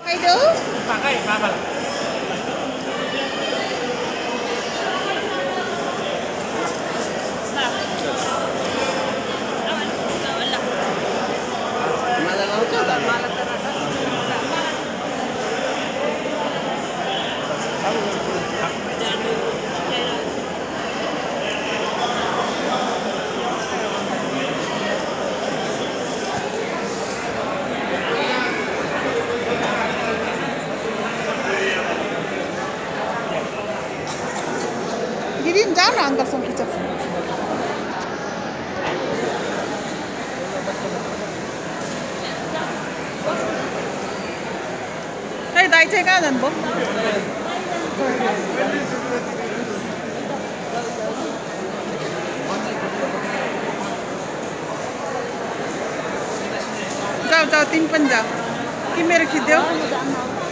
Ayo. Pakai apa? Gidin जाना uncle सँग खिच खै दाइ चाहिँ कहाँ जानुभयो जाऊ जाऊ तिमी पनि जाऊ कि मेरो खिच्देऊ